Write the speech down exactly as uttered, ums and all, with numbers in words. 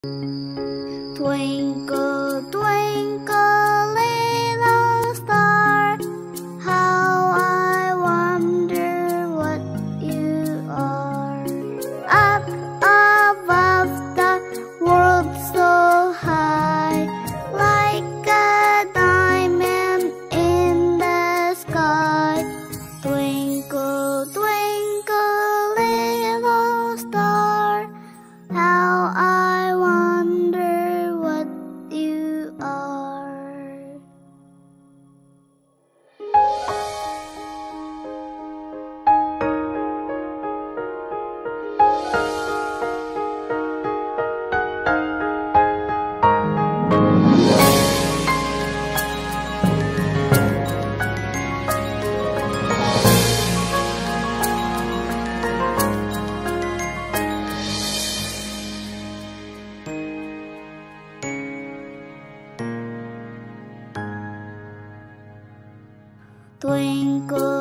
Twinkle, twinkle, little star, how I wonder what you are. Up above the world so high, like a diamond in the sky. Twinkle, twinkle, little star, how I wonder what you are. Twinkle,